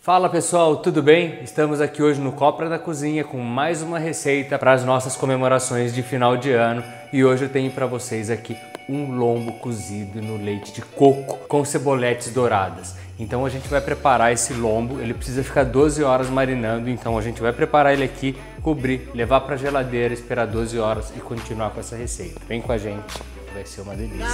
Fala pessoal, tudo bem? Estamos aqui hoje no Copra da Cozinha com mais uma receita para as nossas comemorações de final de ano e hoje eu tenho para vocês aqui um lombo cozido no leite de coco com ceboletes douradas. Então a gente vai preparar esse lombo, ele precisa ficar 12 horas marinando, então a gente vai preparar ele aqui, cobrir, levar para a geladeira, esperar 12 horas e continuar com essa receita. Vem com a gente, vai ser uma delícia.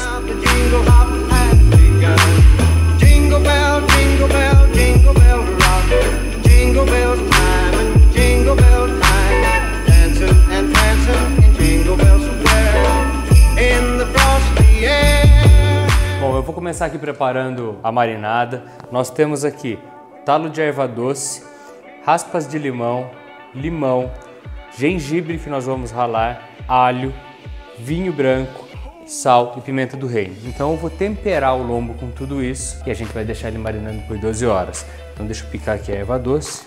Jingle bell, jingle bell, jingle bell rock. Jingle bell time, jingle bell time. Dancing and prancing in Jingle Bell Square. In the frosty air. Bom, eu vou começar aqui preparando a marinada. Nós temos aqui talo de erva doce, raspas de limão, gengibre que nós vamos ralar, alho, vinho branco, sal e pimenta do reino. Então eu vou temperar o lombo com tudo isso e a gente vai deixar ele marinando por 12 horas. Então deixa eu picar aqui a erva doce.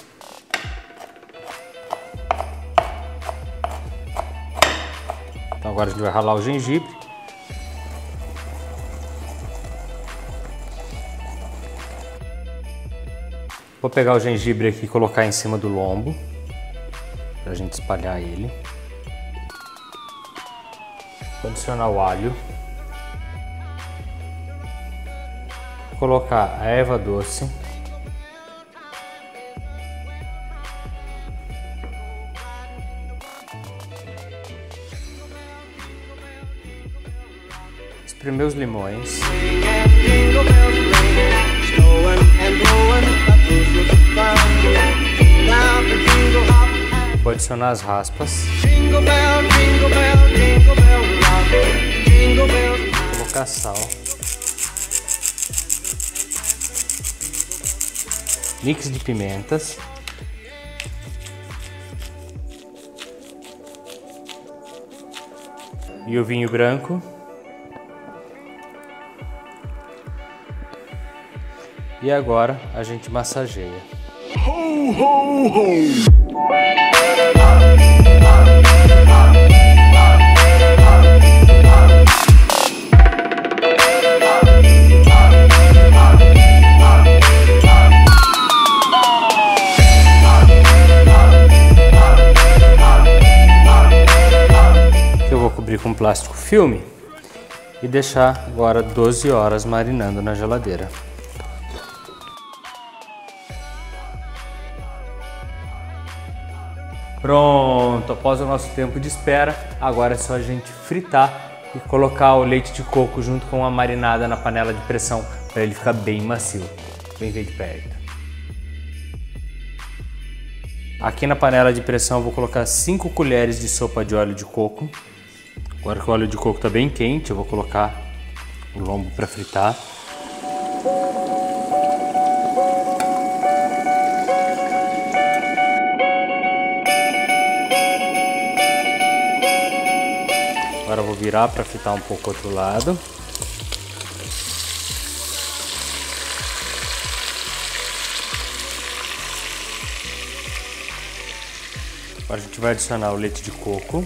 Então agora a gente vai ralar o gengibre. Vou pegar o gengibre aqui e colocar em cima do lombo para a gente espalhar ele. Vou adicionar o alho, vou colocar a erva doce, espremer os limões, vou adicionar as raspas. Vou colocar sal, mix de pimentas, e o vinho branco, e agora a gente massageia. Ho, ho, ho. Eu vou cobrir com plástico filme e deixar agora 12 horas marinando na geladeira. Pronto, após o nosso tempo de espera, agora é só a gente fritar e colocar o leite de coco junto com a marinada na panela de pressão para ele ficar bem macio. Vem ver de perto. Aqui na panela de pressão eu vou colocar 5 colheres de sopa de óleo de coco. Agora que o óleo de coco está bem quente, eu vou colocar o lombo para fritar. Agora eu vou virar para fritar um pouco o outro lado. Agora a gente vai adicionar o leite de coco.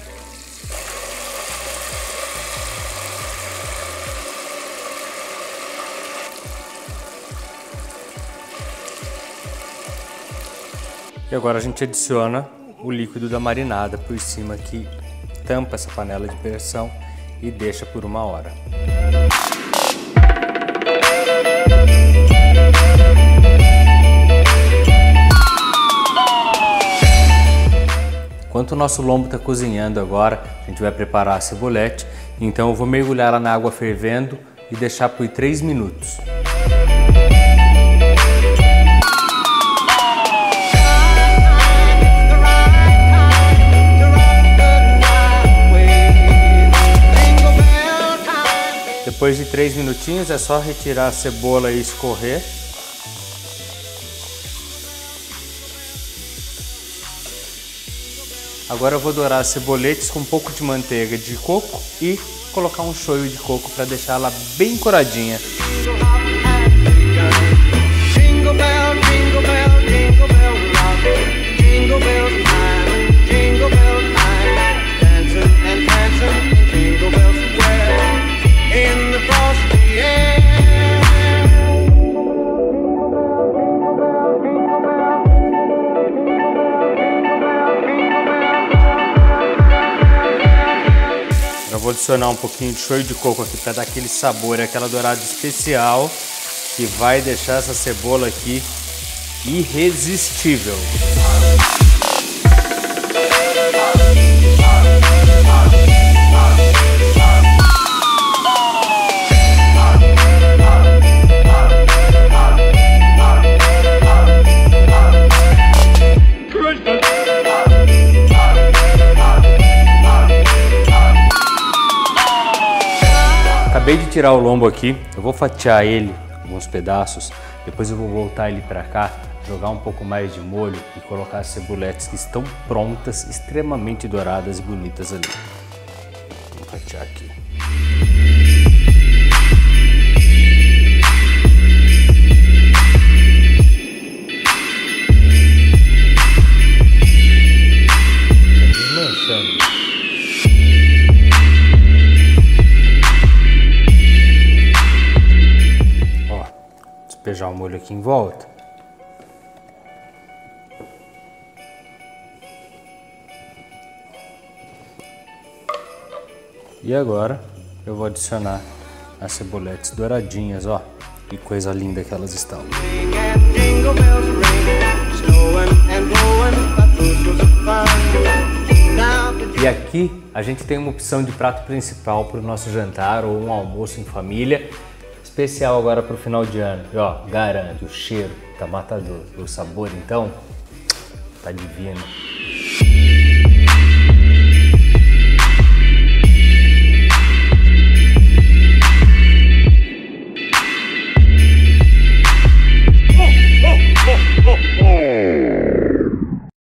E agora a gente adiciona o líquido da marinada por cima aqui. Tampa essa panela de pressão e deixa por 1 hora. Enquanto o nosso lombo está cozinhando agora, a gente vai preparar a cebolete. Então eu vou mergulhar ela na água fervendo e deixar por 3 minutos. Depois de 3 minutinhos é só retirar a cebola e escorrer. Agora eu vou dourar as ceboletes com um pouco de manteiga de coco e colocar um shoyu de coco para deixar ela bem coradinha. Jingle bell, jingle bell, jingle bell rock. Jingle bell time, jingle bell time. Dancing and prancing in Jingle Bell Square. In the frosty air. vou adicionar um pouquinho de shoyu de coco aqui para dar aquele sabor e aquela dourada especial que vai deixar essa cebola aqui irresistível. Acabei de tirar o lombo aqui, eu vou fatiar ele em alguns pedaços, depois eu vou voltar ele para cá, jogar um pouco mais de molho e colocar as ceboletes que estão prontas, extremamente douradas e bonitas ali. Vou fatiar aqui. Desmanchando. Despejar o molho aqui em volta. E agora eu vou adicionar as ceboletes douradinhas, ó. Que coisa linda que elas estão. E aqui a gente tem uma opção de prato principal para o nosso jantar ou um almoço em família. Especial agora para o final de ano. E ó, garanto, o cheiro tá matador. O sabor então tá divino.